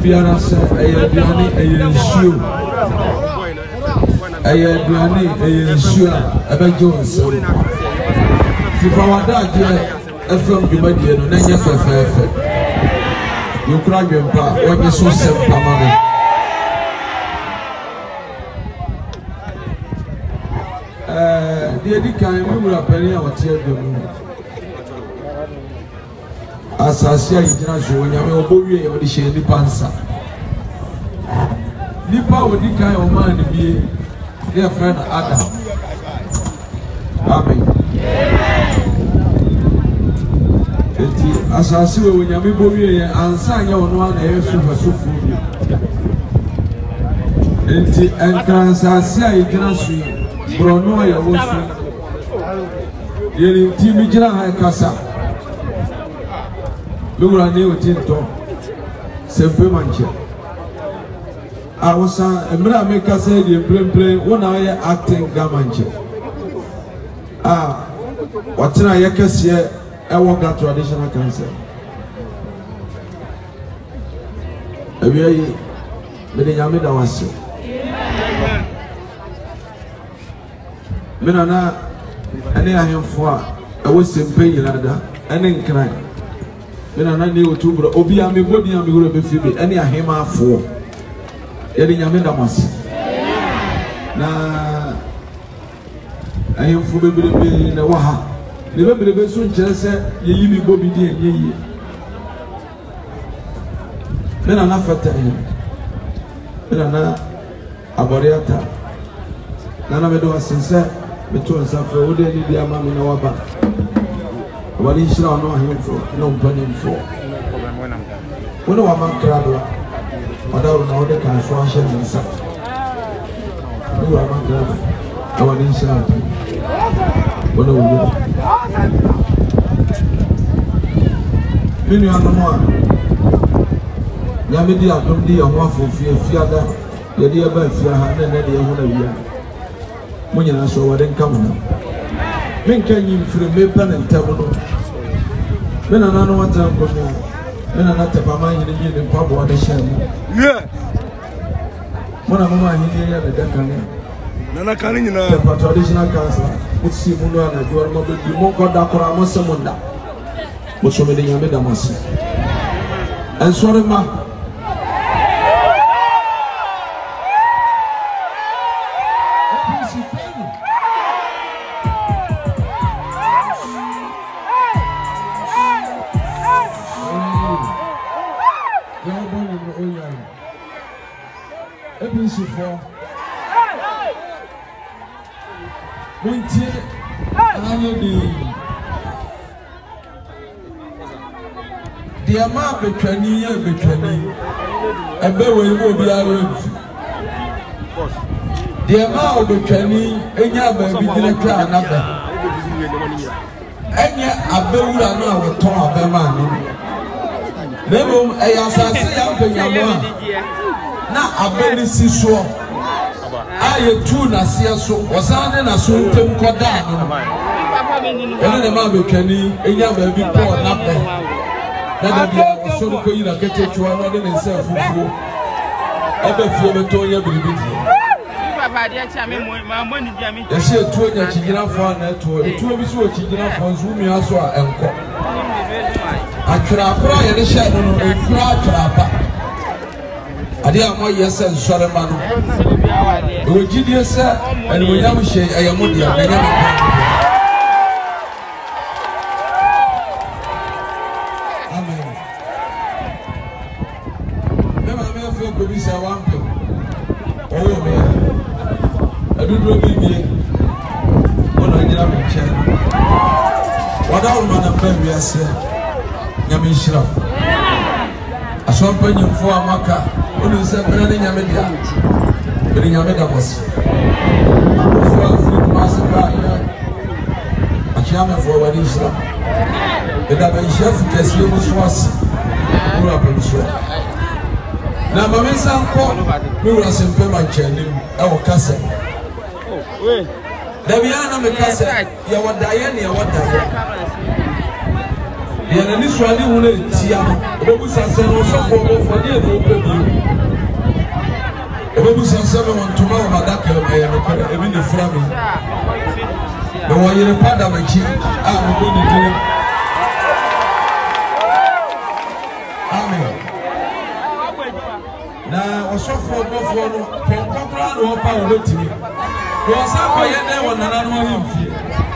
biara sɛ ɛyɛ aduane ɛyɛ nsuo ɛyɛ aduane ɛyɛ nsuo a ɛbɛgye wo nsɛm fifa wadagyeɛ ɛfam dwumadie no na nyɛ fɛfɛɛfɛ yɛkura adwempa a wɔnye so sɛm pama me deɛ di kan me wura panin a wɔte adwam asase a yɛgyina so wɔ nyame ɔbɔ wie ɔde hyɛ nipa nsa nipa a ɔdi kan ɔmaa ne bie ne yɛfrɛ no Adam amen enti asase wɔ nyame bɔ wie yɛ ansa nyɛ ɔno a na ɛyɛ sofasofoɔ bi enti ɛnkra asase a yɛgyina so yi borɔno a yɛwɔ so yɛne nti mi gyina ha kasa lura ne o tinto sempe manche a wosa emra me kasa de prempre wona ye acting gamanche a watena ye kase e wo ga traditional cancer ebi ayi me de nyame da wase me na ane ahemfo a e wo sempe yirada ane nkran mena na ne otubro obi a me bodi a me horo be fi be ene ahema afo ye de nyame da mase na ahemfo bebrebe na wa ha ne bebrebe so nkyere se ye yi mi bobi di enye yi mena na fata mena na aboriata na me do asense me to nsafe wo de ni di ama me na waba wali shira no ahemfo no mpanimfo wono wa mankrado wadawo na wode kan so ahye nsa wo wa mankrado wali shira wono wo minu anomo a nyame di adom di ho afofie fiada ye di aba fia ha na de ho na wia mo nyina so wode nka mo menka nyim firi mepa na ntam no mena na no wata ko no mena na tapa ma hine ni mpa bo de hye mu mona mama hine ya de kan na kan nyina the traditional council utsi mu no na do mo be mo ko da kora mo semunda mo so me de nyame da mase ensore ma for Winti Anadi the amount between a bewe will be our the amount between any other director another and yet a bewula no will talk about man. Never a assassin na abeli siso aye tu na sia so osane na so ntem koda no ene ma betwani enya ba bi po na pe na da bia so ko yi na kete chwa no de nse fufu ebe fie beto nya biribi papa de acha me ma mo ni bia me ya se tu nya chigina fo na tu tu bi so chigina fo nzu mi aso a enko atwra akora ye de hye no no efura atwra pa ade a mo yesa nsore ma no o gidie se ene mo nyam hye ayamo dia na nyam amen me ma me fo ko bi se wampe o me aduduro bi bie ono nyira me che wada o ma na pa wiase nyam nhira asompa nyimfo amaka onu se pere ne nyame dia pere nyame da boss for food master ya achame for wadi islam eda ba chef kesi mo swasi ora pa so na ma mensa nko mi wura sempe ma chanim e wo kase we da bia na me kase ya wadaye ne ya wadaye ya na ni swali hu na tia obu sase no so for no for dey no pe bi Obu say say me want to ma madaka e no kwere e bi ne fura me. Me wo yire pada machi a mo go ni dire. Amen. Na osofo bofo no ponkokra no opa wo betimi. Wo sa ko ye na wo nana no himfie.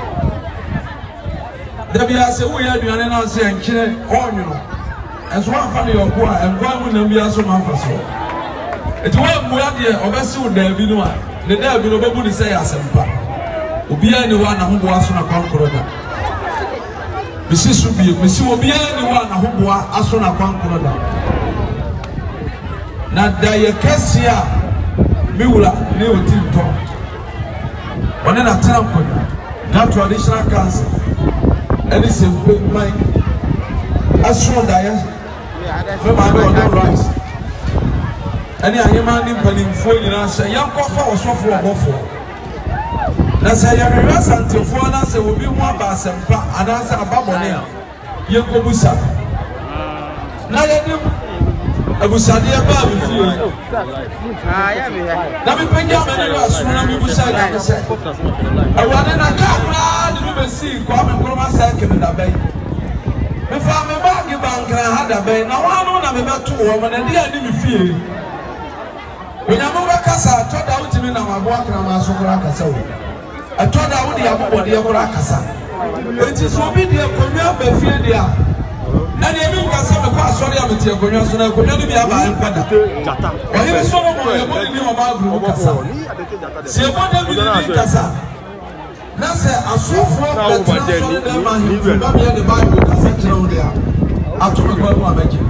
Dabia se wo ya aduane na se enkire onyo. Enso afa ne yoko a engwa mu na bia so ma fa so. Eti wo mu ya de obesi wo da bi no a ne da bi no bebu ni se ya asempa. Obia ni wa na hoboa so na kwankoro da. Bisi so bi bisi obia ni wa na hoboa aso na kwankoro da. Na da ye kesia miwura ne otinto. One na trampo na traditional cancer. Any simple mind aso da ye me ma do no rice. Any ayema ni mpanimfo nyina se yankofa osofo obofo. Na se ya hwehwe santefo na se obi hu aba asempa anansa ababone a yekobusa. Na ye nim abusade ba be fie. Na me penya me no aso na me busa na se. Awane na ka kura de be si kwa me kroma sa kemi da bai. Me fa me bagi bankra ha da bai na wa no na me beto wo me na dia ni me fie. Onyamo bakasa to da utimi na mabo akra ma so kura kasa wo. Atoda wo dia bobode ye kura kasa. Enti so bi de konwa ba fie dia. Na de bi kasa me kwa sori amete konwa so na konwa ni bi aba enpada. O hire so mo ye mo ni o ma gru kasa. Se mo de bi ni kasa. Na se asofo betra so de ma hi ba bi de Bible kasa kira wo dia. Ato me kwa mo abeje.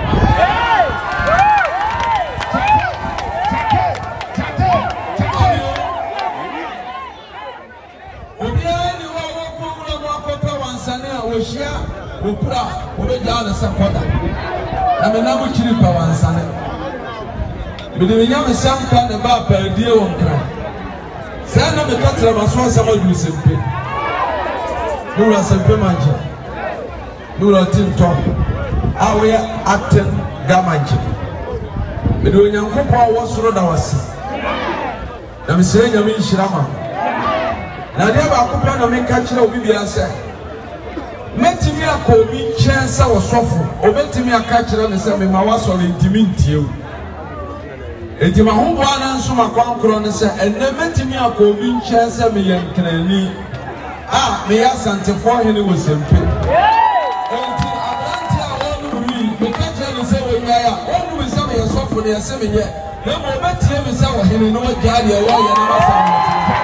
Oshia opura obeja na sekoda na me na mu chiri pa wansane me de nya me sanka ne ba pa die won kra sa na me katra maso sama du sempe dura sempe manje dura tinto awe aten gamanje me de onyankopɔ wo soro da wase na me sere nya me nhirama na de ba akopɛ na me ka kira obi bia se metimi akobi chensa wosofo obetimi akachira ne se me ma wasore ntimi ntieu etima hombo ana nso makwankro ne se enne metimi akobi chensa me yankrani me yasantefo hene wosempe enti abranti a wonu wi me kachira ne se wonyaya wonu bi se me yesofo ne se me ye na mo betie me se wo hene no wagyaade e wo ye na mafa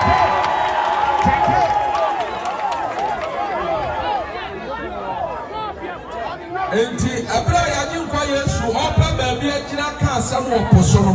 enti abra ya nyi nkwa Yesu opa ba bi agyina ka asam oposo no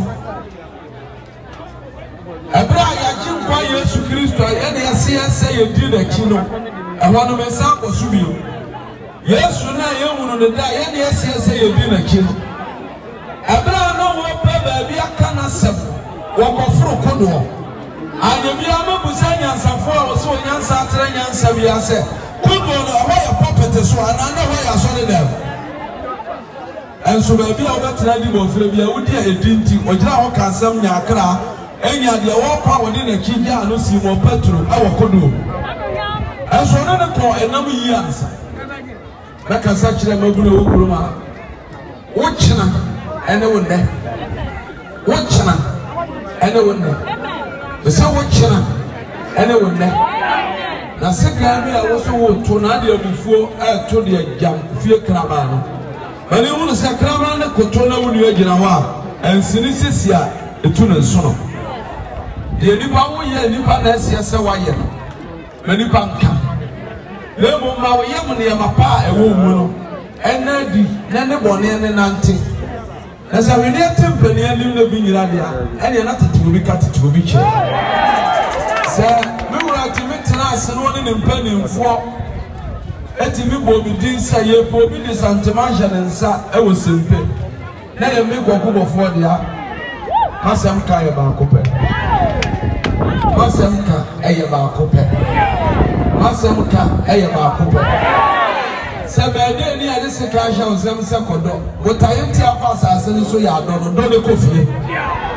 abra ya nyi nkwa Yesu Kristo ya na yase yedi na ki no ehwo no mensa akoso bio Yesu na yehunu ne da ya na yase yedi na ki no abra no opa ba bi aka na asam wokoforo kodo anyami amabusa nyansafo a wo so nyansa atre nyansa bi ase kodo no ho ya popete so anana ho ya so ne dem enso ba bia obetena di mo fere bia wodi a edinti ogira ho kansam nya akra enya de wo kwa wodi na kigya no si mo petro awo kodo enso ne ne ko enam yi ansa na kansa kire maguna wo kuruma wo kina ene wo ne wo kina ene wo ne besa wo kina ene wo ne na seka bi a wo so wo to na de abufuo a to de jam fie kraba no bani unu sakrama na koto na wunu agina ho a ensini sisia etu na nso no de nipa wo ye nipa na asia se wa ye no mani pa nka le mo ma wo ye mo ne ma pa e wo mu no ena di na ne bone ne nante na sa we ne tempani anim na bi nyira dia ene na tete obi ka tete obi che sa me wura ti metena ase no ne mpanimfo eti mi bo bi din sa ye bo bi de santema janensa e wo sempe na ye mi gokubofo dia masem ka ye ba kope masem ka e ye ba kope masem ka e ye ba kope se be de ni ade se ka sha ozem se kodo wotayenti afa asase ni so ya do no do le kofie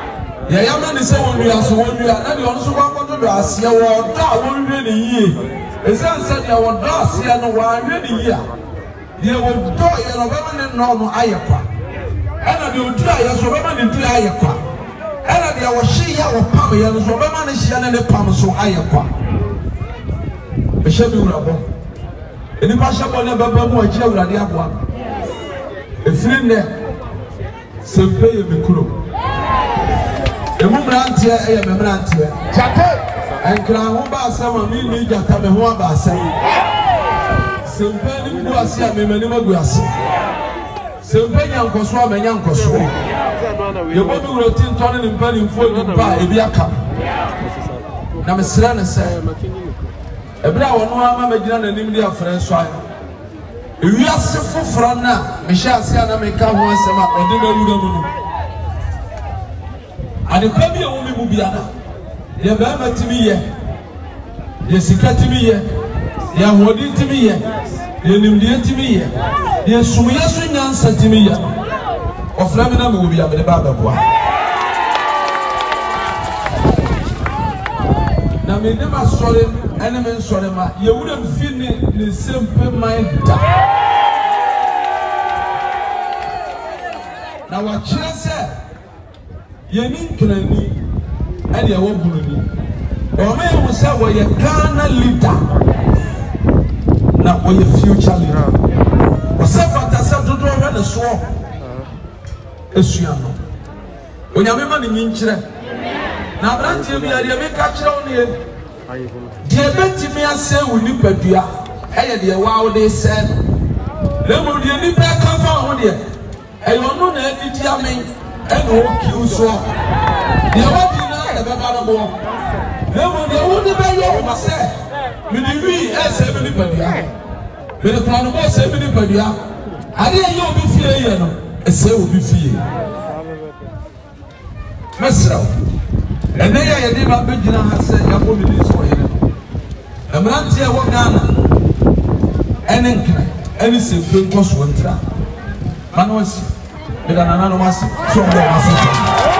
ya ya ma ne se won wi aso won wi na de on so kwa do asia wo da won wi ne yie esan se de wo da asia no wa wi ne yie a de wo do ye no ba ma ne no no ayekwa ana de odu aye so ba ma ne du ayekwa ana de wo hye ya wo pam ye no so ba ma ne hye ne pam so ayekwa be hye bi wura bo eni pa hye bo ne baba mu achi awurade aboa efiri ne sempe ye mikuro emu brantie eye me brantie jate enkra ho ba asama mi ni jata me ho ba asama sempe ni bu ase a me mani magu ase sempe nyankoso a me nyankoso ye bo mi wuro tintone ni mpani mfo ni ba ebi aka na me sra ne se ebra wono ama magina nanim di afre so ayo ewiase foforo na me hye ase na me ka ho asema ode na wura mu no ade kwa bi ewu mi mu bia na ye ba matimi ye ye sikatimi ye ye hodi timi ye ye nimdie timi ye ye sumuye so nyansa timi ye ofra mi na me wo bia me ba beboa na me ne ma sore ene me sore ma ye wura mfini ni sempe mind da na wa kire se ye ni nkrani ene wo buluni o me wo se wo ye Ghana leader na wo ye future leader o se fantasy dodo hwe ne so esua no onyame ma ni nkyire na brantie bi ya de me ka kire wo ne de betimi ase wo nipadua eye de wa wo de se le mo de nipa ka fa ho de eyo no na adidi amen ene o kiu so de wa di na de be ba no bo le mo de wo de be yo ma se me di wi ese me nipadua me de plan mo se me nipadua ade ye obi fie ye no ese obi fie mesra ene ye de ba be gina ha se ya ko mi di so ye Emrantie wo Ghana ene nkra ene se fenko so ntra manwasi bida nana no masi so ndo masi